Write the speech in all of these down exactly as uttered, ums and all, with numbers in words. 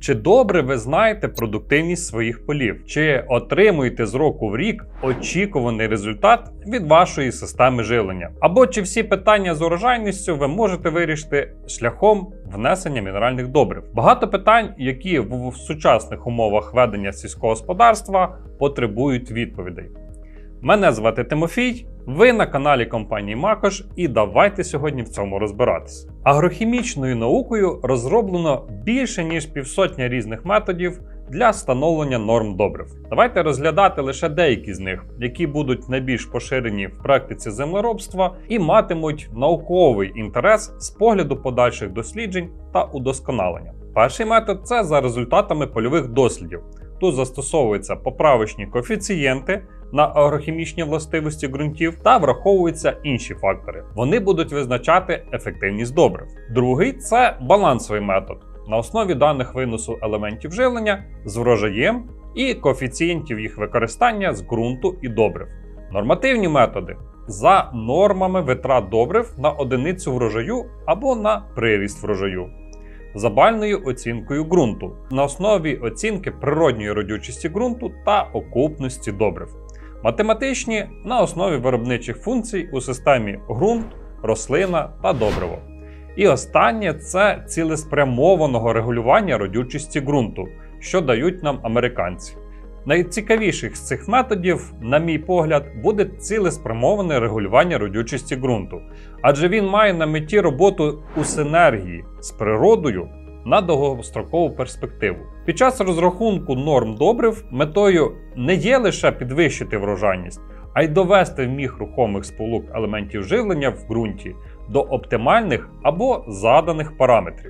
Чи добре ви знаєте продуктивність своїх полів? Чи отримуєте з року в рік очікуваний результат від вашої системи живлення? Або чи всі питання з урожайністю ви можете вирішити шляхом внесення мінеральних добрив? Багато питань, які в сучасних умовах ведення сільського господарства потребують відповідей. Мене звати Тимофій, ви на каналі компанії Макош, і давайте сьогодні в цьому розбиратися. Агрохімічною наукою розроблено більше ніж півсотня різних методів для встановлення норм добрив. Давайте розглядати лише деякі з них, які будуть найбільш поширені в практиці землеробства і матимуть науковий інтерес з погляду подальших досліджень та удосконалення. Перший метод – це за результатами польових дослідів. Тут застосовуються поправочні коефіцієнти на агрохімічні властивості ґрунтів та враховуються інші фактори. Вони будуть визначати ефективність добрив. Другий – це балансовий метод на основі даних виносу елементів живлення з врожаєм і коефіцієнтів їх використання з ґрунту і добрив. Нормативні методи за нормами витрат добрив на одиницю врожаю або на приріст врожаю. За бальною оцінкою ґрунту на основі оцінки природньої родючості ґрунту та окупності добрив. Математичні на основі виробничих функцій у системі ґрунт, рослина та добриво. І останнє – це цілеспрямованого регулювання родючості ґрунту, що дають нам американці. Найцікавіших з цих методів, на мій погляд, буде цілеспрямоване регулювання родючості ґрунту, адже він має на меті роботу у синергії з природою на довгострокову перспективу. Під час розрахунку норм добрив метою не є лише підвищити врожайність, а й довести вміг рухомих сполук елементів живлення в ґрунті до оптимальних або заданих параметрів.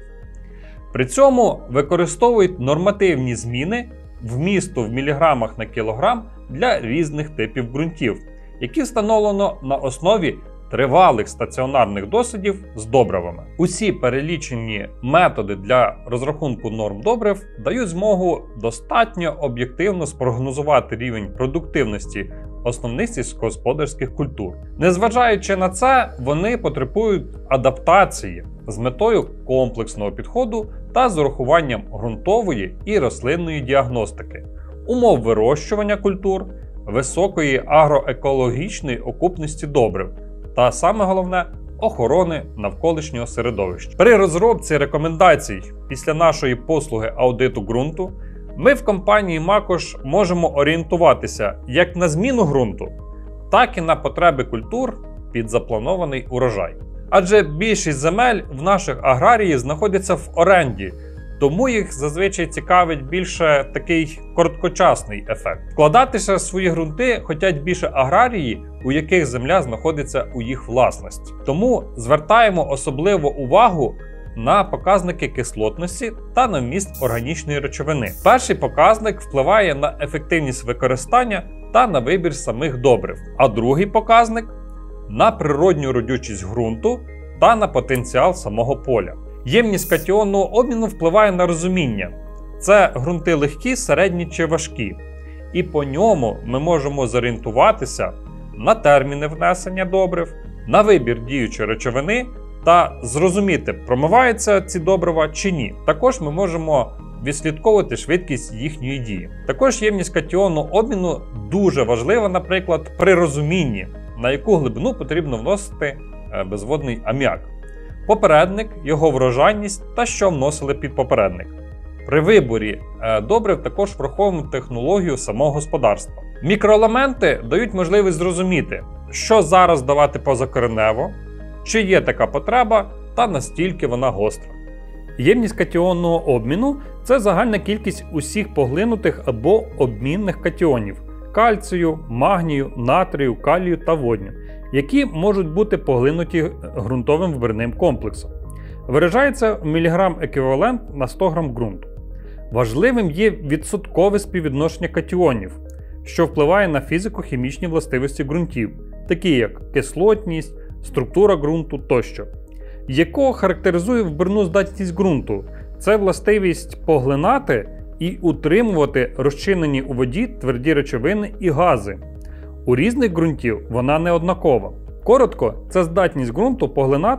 При цьому використовують нормативні зміни вмісту в міліграмах на кілограм для різних типів ґрунтів, які встановлено на основі тривалих стаціонарних дослідів з добривами. Усі перелічені методи для розрахунку норм добрив дають змогу достатньо об'єктивно спрогнозувати рівень продуктивності основних сільськогосподарських культур. Незважаючи на це, вони потребують адаптації з метою комплексного підходу та з урахуванням ґрунтової і рослинної діагностики, умов вирощування культур, високої агроекологічної окупності добрив та, саме головне, охорони навколишнього середовища. При розробці рекомендацій після нашої послуги аудиту ґрунту ми в компанії Макош можемо орієнтуватися як на зміну ґрунту, так і на потреби культур під запланований урожай. Адже більшість земель в наших аграріїв знаходяться в оренді, тому їх зазвичай цікавить більше такий короткочасний ефект. Вкладатися в свої ґрунти хочуть більше аграрії, у яких земля знаходиться у їх власності. Тому звертаємо особливу увагу на показники кислотності та на вміст органічної речовини. Перший показник впливає на ефективність використання та на вибір самих добрив, а другий показник – на природню родючість ґрунту та на потенціал самого поля. Ємність катіонного обміну впливає на розуміння. Це ґрунти легкі, середні чи важкі. І по ньому ми можемо зорієнтуватися на терміни внесення добрив, на вибір діючої речовини та зрозуміти, промиваються ці добрива чи ні. Також ми можемо відслідковувати швидкість їхньої дії. Також ємність катіонного обміну дуже важлива, наприклад, при розумінні, на яку глибину потрібно вносити безводний аміак, попередник, його врожайність та що вносили під попередник. При виборі добрив також враховуємо технологію самого господарства. Мікроелементи дають можливість зрозуміти, що зараз давати позакоренево, чи є така потреба та настільки вона гостра. Ємність катіонного обміну – це загальна кількість усіх поглинутих або обмінних катіонів – кальцію, магнію, натрію, калію та водню, які можуть бути поглинуті ґрунтовим вибірним комплексом. Виражається в міліграм еквівалент на сто грам ґрунту. Важливим є відсоткове співвідношення катіонів, що впливає на фізико-хімічні властивості ґрунтів, такі як кислотність, структура ґрунту тощо. Якого характеризує вибірну здатність ґрунту? Це властивість поглинати і утримувати розчинені у воді тверді речовини і гази. У різних ґрунтів вона не однакова. Коротко, це здатність ґрунту поглинати,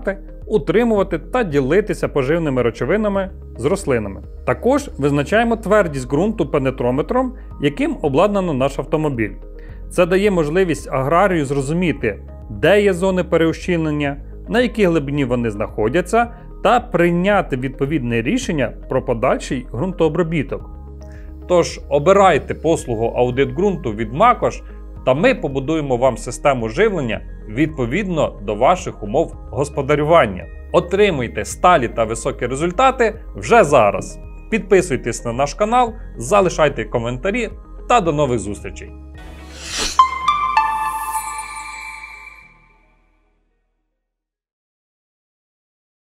утримувати та ділитися поживними речовинами з рослинами. Також визначаємо твердість ґрунту пенетрометром, яким обладнано наш автомобіль. Це дає можливість аграрію зрозуміти, де є зони переущільнення, на якій глибині вони знаходяться, та прийняти відповідне рішення про подальший ґрунтообробіток. Тож обирайте послугу аудит ґрунту від Макош, та ми побудуємо вам систему живлення відповідно до ваших умов господарювання. Отримуйте сталі та високі результати вже зараз. Підписуйтесь на наш канал, залишайте коментарі та до нових зустрічей!